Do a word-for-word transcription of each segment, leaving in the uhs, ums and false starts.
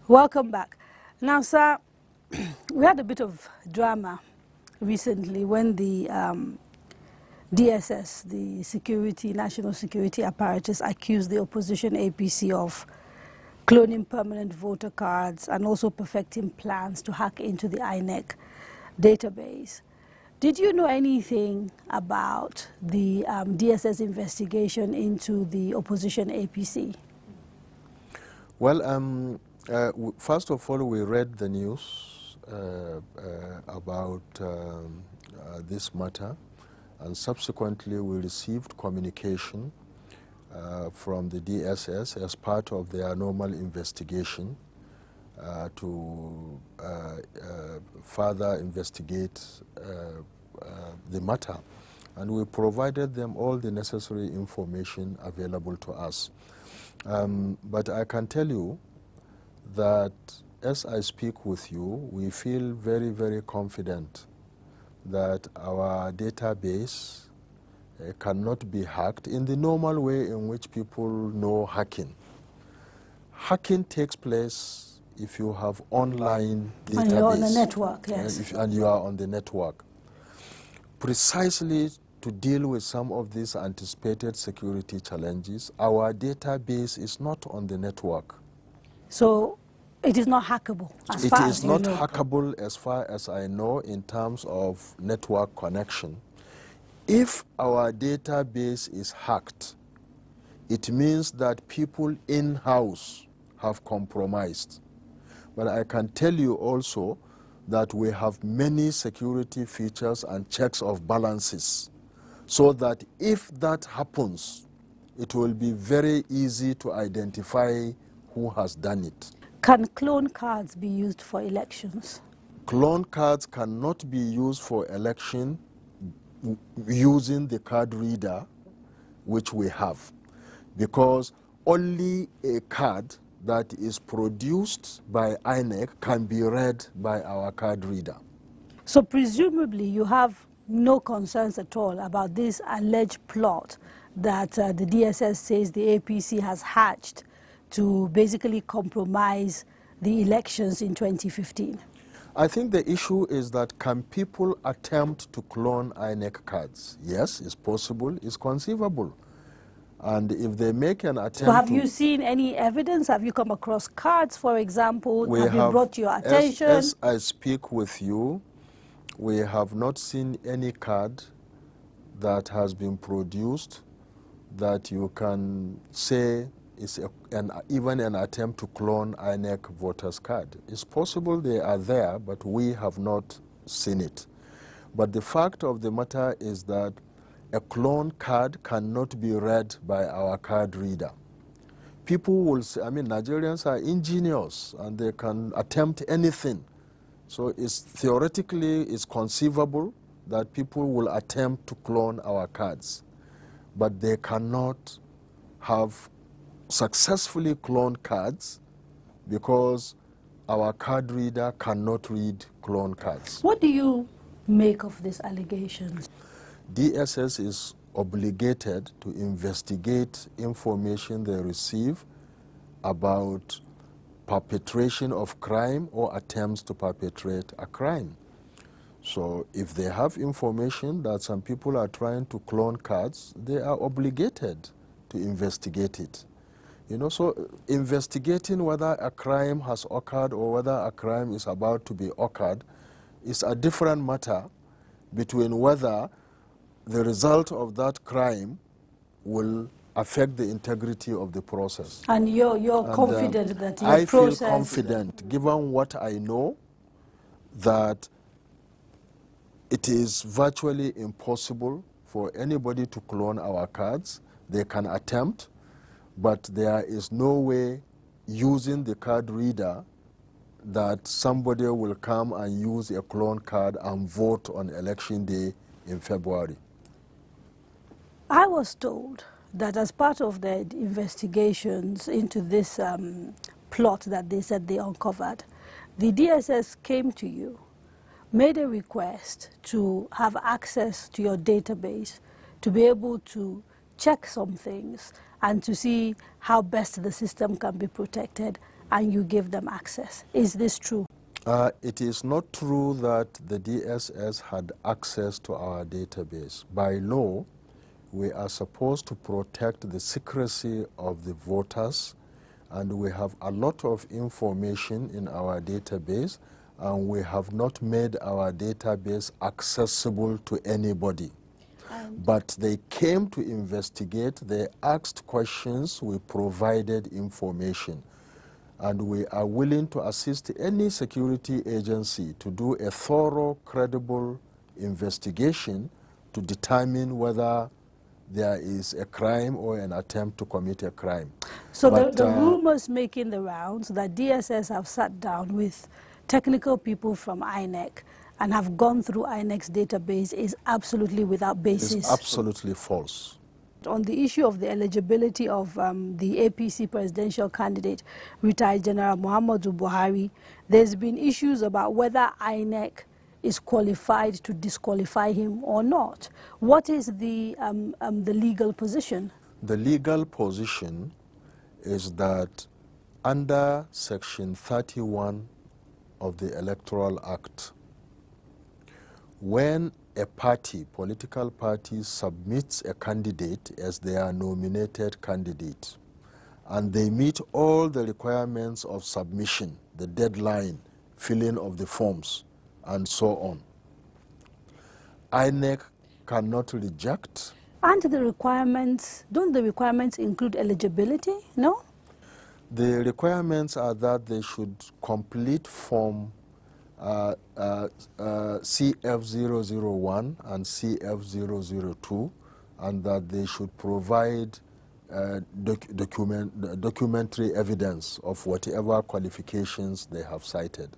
Welcome back. Now, sir, we had a bit of drama recently when the um, D S S, the security, national security apparatus, accused the opposition A P C of cloning permanent voter cards and also perfecting plans to hack into the I N E C database. Did you know anything about the um, D S S investigation into the opposition A P C? Well, um, uh, first of all, we read the news uh, uh, about um, uh, this matter, and subsequently we received communication uh, from the D S S as part of their normal investigation uh, to uh, uh, further investigate uh, uh, the matter. And we provided them all the necessary information available to us. Um, but I can tell you that as I speak with you, we feel very, very confident that our database uh, cannot be hacked in the normal way in which people know hacking. Hacking takes place if you have online database. And you're on the network, yes. And, if, and you are on the network. Precisely to deal with some of these anticipated security challenges, our database is not on the network. So it is not hackable as it far is as not you know. hackable as far as I know in terms of network connection. If our database is hacked, it means that people in-house have compromised. But I can tell you also that we have many security features and checks of balances, so that if that happens, it will be very easy to identify who has done it. Can clone cards be used for elections? Clone cards cannot be used for election using the card reader which we have, because only a card that is produced by I N E C can be read by our card reader. So presumably you have no concerns at all about this alleged plot that uh, the D S S says the A P C has hatched to basically compromise the elections in twenty fifteen? I think the issue is that can people attempt to clone I N E C cards? Yes, it's possible, it's conceivable. And if they make an attempt So have to, you seen any evidence? Have you come across cards, for example? we have, have you brought to your attention? As, as I speak with you, we have not seen any card that has been produced that you can say is a, an, even an attempt to clone I N E C voters card. It's possible they are there, but we have not seen it. But the fact of the matter is that a clone card cannot be read by our card reader. People will say, I mean, Nigerians are ingenious and they can attempt anything. So it's theoretically, it's conceivable that people will attempt to clone our cards, but they cannot have successfully cloned cards because our card reader cannot read clone cards. What do you make of these allegations? D S S is obligated to investigate information they receive about perpetration of crime or attempts to perpetrate a crime. So if they have information that some people are trying to clone cards, they are obligated to investigate it. You know, so investigating whether a crime has occurred or whether a crime is about to be occurred is a different matter between whether the result of that crime will affect the integrity of the process. And you're, you're and, confident um, that your I process... feel confident, given what I know, that it is virtually impossible for anybody to clone our cards. They can attempt, but there is no way using the card reader that somebody will come and use a clone card and vote on election day in February. I was told that as part of the investigations into this um, plot that they said they uncovered, the D S S came to you, made a request to have access to your database to be able to check some things and to see how best the system can be protected and you give them access. Is this true? Uh, it is not true that the D S S had access to our database. By law, we are supposed to protect the secrecy of the voters, and we have a lot of information in our database, and we have not made our database accessible to anybody. And but they came to investigate, they asked questions, we provided information. And we are willing to assist any security agency to do a thorough, credible investigation to determine whether there is a crime or an attempt to commit a crime. So but, the, the uh, rumors making the rounds that D S S have sat down with technical people from I N E C and have gone through I N E C's database is absolutely without basis. It's absolutely false. On the issue of the eligibility of um, the A P C presidential candidate, retired General Muhammadu Buhari, there's been issues about whether I N E C is qualified to disqualify him or not. What is the, um, um, the legal position? The legal position is that under Section thirty-one of the Electoral Act, when a party, political party, submits a candidate as their nominated candidate, and they meet all the requirements of submission, the deadline, filling of the forms, and so on, I N E C cannot reject. Aren't the requirements, don't the requirements include eligibility, no? The requirements are that they should complete form Uh, uh, uh, C F zero zero one and C F zero zero two, and that they should provide uh, doc document, documentary evidence of whatever qualifications they have cited.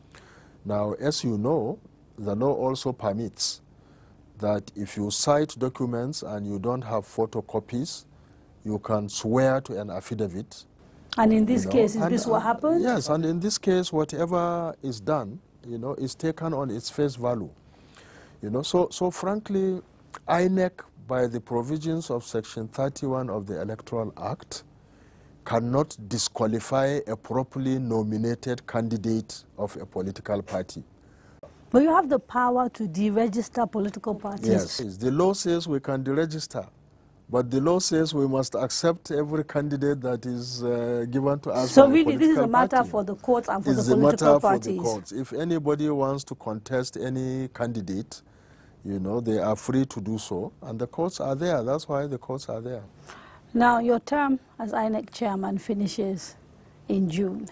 Now, as you know, the law also permits that if you cite documents and you don't have photocopies, you can swear to an affidavit. And in this you know, case, is and, this what uh, happened? Yes, and in this case, whatever is done, you know, is taken on its face value. You know, so, so frankly, I N E C, by the provisions of Section thirty-one of the Electoral Act, cannot disqualify a properly nominated candidate of a political party. But you have the power to deregister political parties. Yes, the law says we can deregister, but the law says we must accept every candidate that is uh, given to us. So really, this is a matter party. for the courts and for it's the political matter parties. For the courts. If anybody wants to contest any candidate, you know, they are free to do so, and the courts are there. That's why the courts are there. Now, your term as I N E C chairman finishes in June.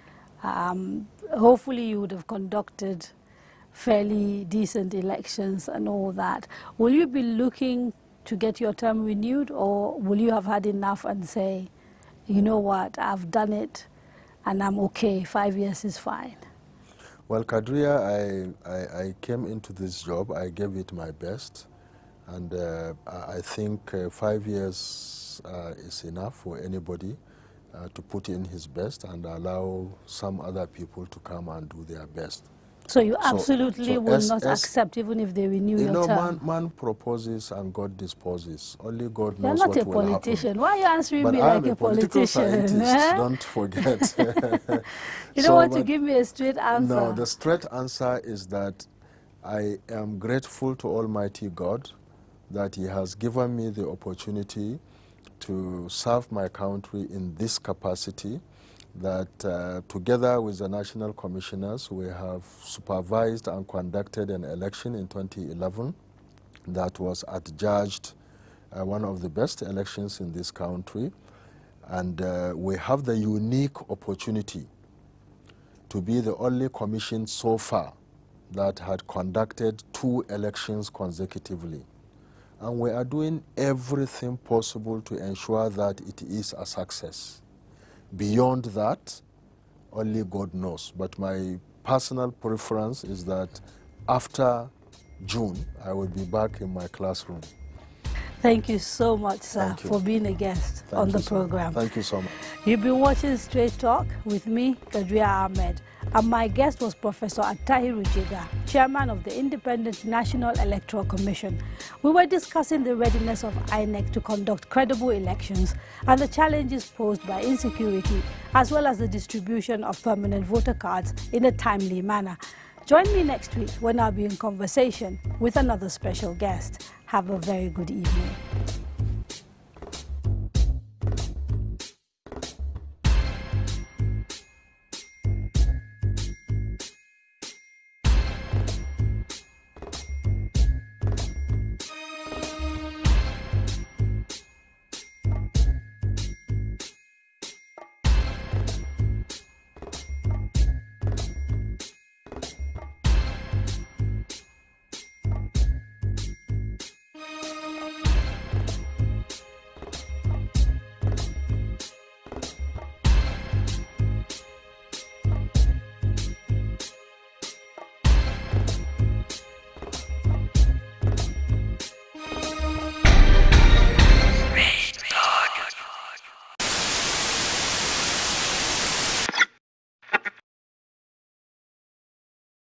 Um, hopefully, you would have conducted fairly decent elections and all that. Will you be looking to get your term renewed, or will you have had enough and say, you know what, I've done it and I'm okay, five years is fine? Well, Kadaria, I, I, I came into this job, I gave it my best, and uh, I think uh, five years uh, is enough for anybody uh, to put in his best and allow some other people to come and do their best. So you So- absolutely so will as- not as- accept even if they renew You your know, term? man, man proposes and God disposes. Only God You're knows not what a will happen. politician. Why are you answering But me I like am a, a political politician? scientist, eh? don't forget. You So, don't want to but- give me a straight answer. No, the straight answer is that I am grateful to Almighty God that He has given me the opportunity to serve my country in this capacity, that uh, together with the national commissioners, we have supervised and conducted an election in twenty eleven that was adjudged uh, one of the best elections in this country. And uh, we have the unique opportunity to be the only commission so far that had conducted two elections consecutively. And we are doing everything possible to ensure that it is a success. Beyond that, only God knows. But my personal preference is that after June, I will be back in my classroom. Thank you so much, sir, for being a guest Thank on the so program. Much. Thank you so much. You've been watching Straight Talk with me, Kadaria Ahmed, and my guest was Professor Attahiru Jega, Chairman of the Independent National Electoral Commission. We were discussing the readiness of I N E C to conduct credible elections and the challenges posed by insecurity, as well as the distribution of permanent voter cards in a timely manner. Join me next week when I'll be in conversation with another special guest. Have a very good evening.